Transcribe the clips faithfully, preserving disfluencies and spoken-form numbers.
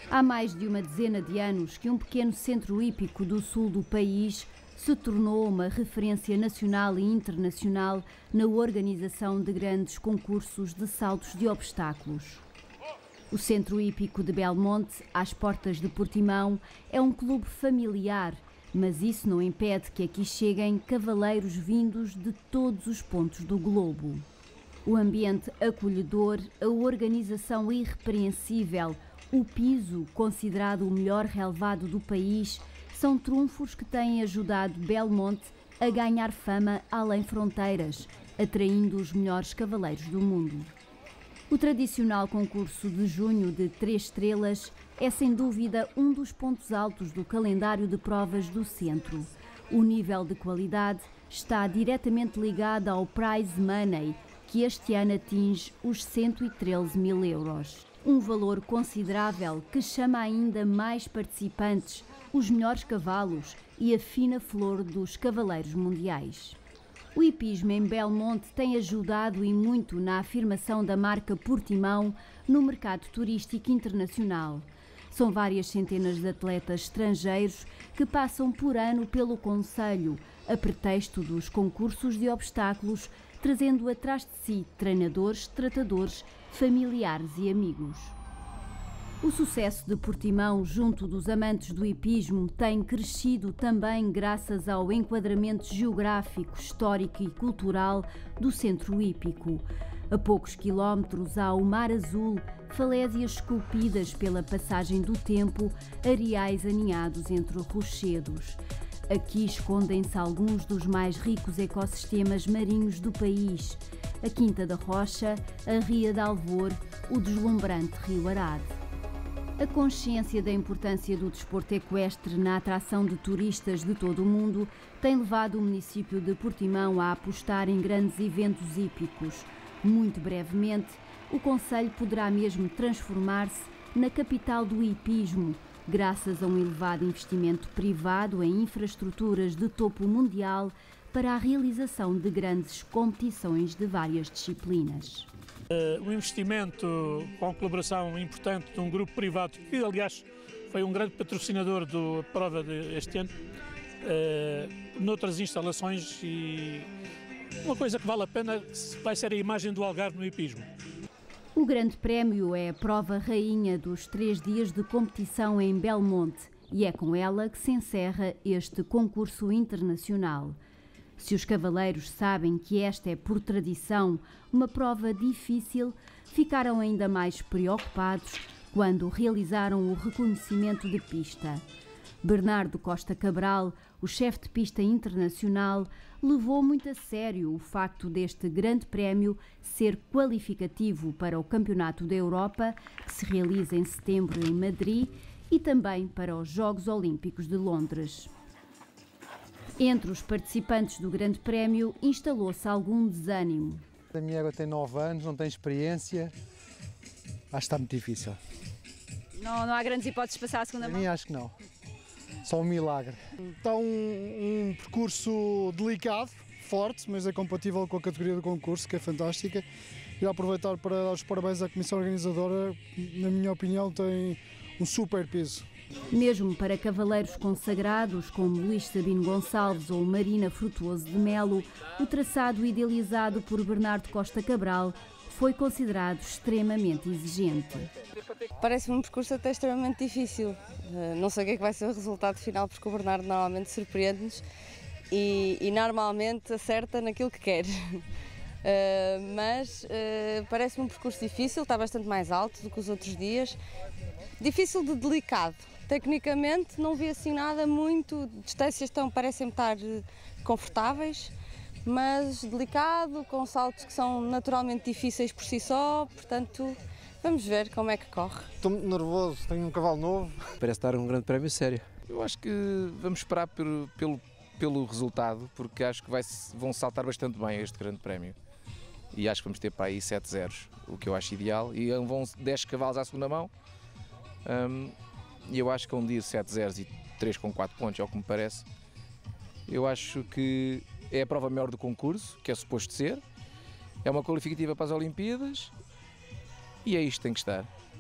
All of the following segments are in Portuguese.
Há mais de uma dezena de anos que um pequeno centro hípico do sul do país se tornou uma referência nacional e internacional na organização de grandes concursos de saltos de obstáculos. O Centro Hípico de Belmonte, às portas de Portimão, é um clube familiar, mas isso não impede que aqui cheguem cavaleiros vindos de todos os pontos do globo. O ambiente acolhedor, a organização irrepreensível, o piso, considerado o melhor relevado do país, são trunfos que têm ajudado Belmonte a ganhar fama além fronteiras, atraindo os melhores cavaleiros do mundo. O tradicional concurso de junho de Três Estrelas é sem dúvida um dos pontos altos do calendário de provas do centro. O nível de qualidade está diretamente ligado ao prize money, que este ano atinge os cento e treze mil euros. Um valor considerável que chama ainda mais participantes, os melhores cavalos e a fina flor dos cavaleiros mundiais. O hipismo em Belmonte tem ajudado e muito na afirmação da marca Portimão no mercado turístico internacional. São várias centenas de atletas estrangeiros que passam por ano pelo concelho, a pretexto dos concursos de obstáculos, trazendo atrás de si treinadores, tratadores, familiares e amigos. O sucesso de Portimão junto dos amantes do hipismo tem crescido também graças ao enquadramento geográfico, histórico e cultural do centro hípico. A poucos quilómetros há o Mar Azul, falésias esculpidas pela passagem do tempo, areais aninhados entre rochedos. Aqui escondem-se alguns dos mais ricos ecossistemas marinhos do país: a Quinta da Rocha, a Ria de Alvor, o deslumbrante Rio Arade. A consciência da importância do desporto equestre na atração de turistas de todo o mundo tem levado o município de Portimão a apostar em grandes eventos hípicos. Muito brevemente, o concelho poderá mesmo transformar-se na capital do hipismo, graças a um elevado investimento privado em infraestruturas de topo mundial para a realização de grandes competições de várias disciplinas. Uh, um investimento com colaboração importante de um grupo privado, que aliás foi um grande patrocinador da prova deste ano, uh, noutras instalações, e uma coisa que vale a pena vai ser a imagem do Algarve no hipismo. O Grande Prémio é a prova rainha dos três dias de competição em Belmonte e é com ela que se encerra este concurso internacional. Se os cavaleiros sabem que esta é, por tradição, uma prova difícil, ficaram ainda mais preocupados quando realizaram o reconhecimento de pista. Bernardo Costa Cabral, o chefe de pista internacional, levou muito a sério o facto deste grande prémio ser qualificativo para o Campeonato da Europa, que se realiza em setembro em Madrid, e também para os Jogos Olímpicos de Londres. Entre os participantes do Grande Prémio instalou-se algum desânimo. A minha égua tem nove anos, não tem experiência, acho que está muito difícil. Não, não há grandes hipóteses de passar a segunda Para mão? mim acho que não, só um milagre. Está um, um percurso delicado, forte, mas é compatível com a categoria do concurso, que é fantástica. E aproveitar para dar os parabéns à comissão organizadora, na minha opinião tem um super piso. Mesmo para cavaleiros consagrados como Luís Sabino Gonçalves ou Marina Frutuoso de Melo, o traçado idealizado por Bernardo Costa Cabral foi considerado extremamente exigente. Parece-me um percurso até extremamente difícil. Não sei o que é que vai ser o resultado final, porque o Bernardo normalmente surpreende-nos e, e normalmente acerta naquilo que quer. Uh, mas uh, parece-me um percurso difícil, está bastante mais alto do que os outros dias. Difícil de delicado. Tecnicamente não vi assim nada muito, distâncias estão, parecem estar confortáveis, mas delicado, com saltos que são naturalmente difíceis por si só, portanto vamos ver como é que corre. Estou muito nervoso, tenho um cavalo novo. Parece estar um grande prémio sério. Eu acho que vamos esperar pelo, pelo, pelo resultado, porque acho que vai, vão saltar bastante bem este grande prémio. E acho que vamos ter para aí sete zeros, o que eu acho ideal, e vão dez cavalos à segunda mão. Um, E eu acho que um dia sete zeros e três com quatro pontos, é o que me parece. Eu acho que é a prova maior do concurso, que é suposto ser. É uma qualificativa para as Olimpíadas e é isto que tem que estar.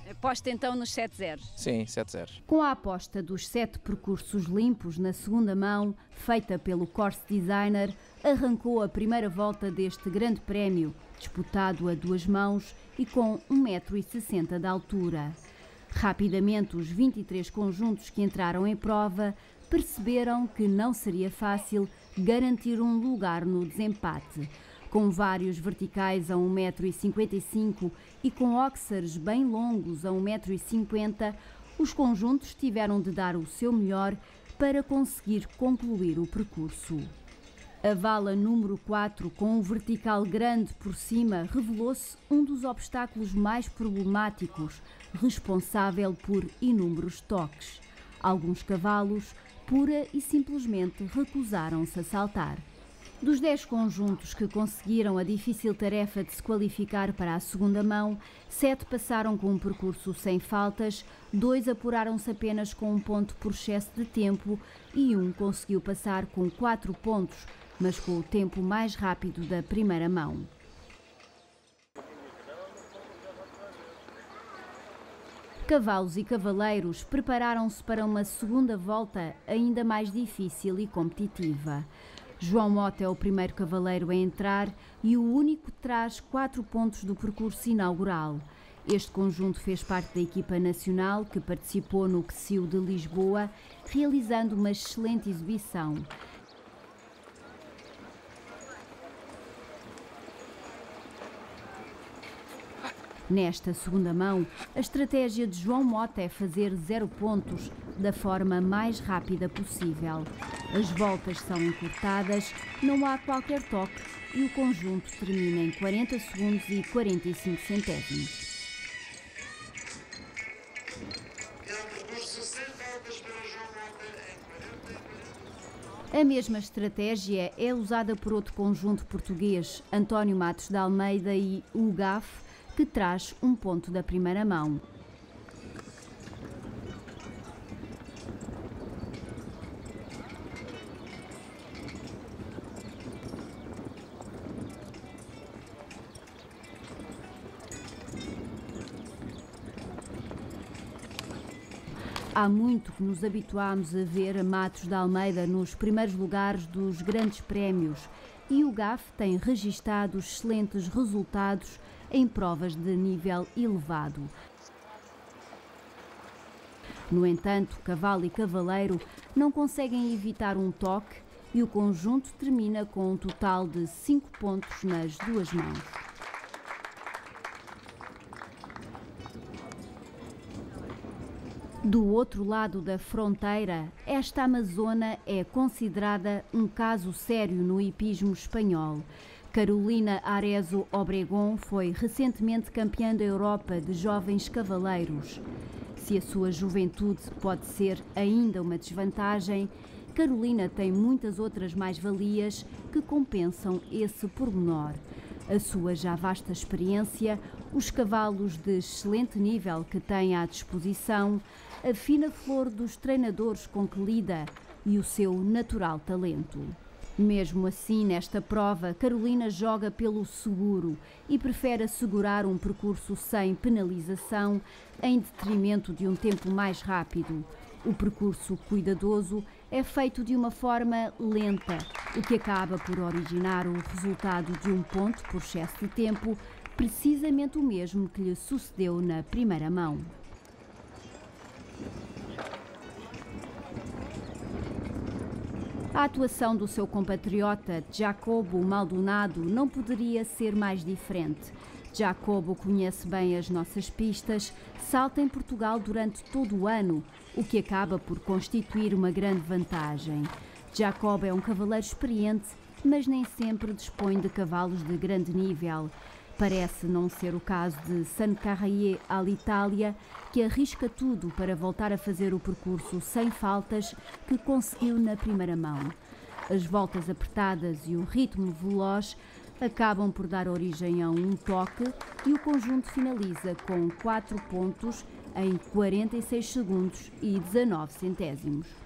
Aposta então nos sete zero. Sim, sete zero. Com a aposta dos sete percursos limpos na segunda mão, feita pelo course designer, arrancou a primeira volta deste grande prémio, disputado a duas mãos e com um metro e sessenta de altura. Rapidamente, os vinte e três conjuntos que entraram em prova perceberam que não seria fácil garantir um lugar no desempate. Com vários verticais a um metro e cinquenta e cinco e com óxares bem longos a um metro e cinquenta, os conjuntos tiveram de dar o seu melhor para conseguir concluir o percurso. A vala número quatro, com um vertical grande por cima, revelou-se um dos obstáculos mais problemáticos, responsável por inúmeros toques. Alguns cavalos, pura e simplesmente, recusaram-se a saltar. Dos dez conjuntos que conseguiram a difícil tarefa de se qualificar para a segunda mão, sete passaram com um percurso sem faltas, dois apuraram-se apenas com um ponto por excesso de tempo e um conseguiu passar com quatro pontos, mas com o tempo mais rápido da primeira mão. Cavalos e cavaleiros prepararam-se para uma segunda volta ainda mais difícil e competitiva. João Mota é o primeiro cavaleiro a entrar e o único que traz quatro pontos do percurso inaugural. Este conjunto fez parte da equipa nacional que participou no C S I O de Lisboa, realizando uma excelente exibição. Nesta segunda mão, a estratégia de João Mota é fazer zero pontos da forma mais rápida possível. As voltas são encurtadas, não há qualquer toque e o conjunto termina em quarenta segundos e quarenta e cinco centésimos. A mesma estratégia é usada por outro conjunto português, António Matos de Almeida e U G A F, que traz um ponto da primeira mão. Há muito que nos habituámos a ver a Matos de Almeida nos primeiros lugares dos grandes prémios e o G A F tem registado excelentes resultados em provas de nível elevado. No entanto, cavalo e cavaleiro não conseguem evitar um toque e o conjunto termina com um total de cinco pontos nas duas mãos. Do outro lado da fronteira, esta amazona é considerada um caso sério no hipismo espanhol. Carolina Arezzo Obregón foi recentemente campeã da Europa de jovens cavaleiros. Se a sua juventude pode ser ainda uma desvantagem, Carolina tem muitas outras mais-valias que compensam esse pormenor. A sua já vasta experiência, os cavalos de excelente nível que tem à disposição, a fina flor dos treinadores com que lida e o seu natural talento. Mesmo assim, nesta prova, Carolina joga pelo seguro e prefere assegurar um percurso sem penalização em detrimento de um tempo mais rápido. O percurso cuidadoso é feito de uma forma lenta, o que acaba por originar o resultado de um ponto por excesso de tempo, precisamente o mesmo que lhe sucedeu na primeira mão. A atuação do seu compatriota Jacobo Maldonado não poderia ser mais diferente. Jacobo conhece bem as nossas pistas, salta em Portugal durante todo o ano, o que acaba por constituir uma grande vantagem. Jacobo é um cavaleiro experiente, mas nem sempre dispõe de cavalos de grande nível. Parece não ser o caso de San Carrier Alitalia, que arrisca tudo para voltar a fazer o percurso sem faltas que conseguiu na primeira mão. As voltas apertadas e o ritmo veloz acabam por dar origem a um toque e o conjunto finaliza com quatro pontos em quarenta e seis segundos e dezanove centésimos.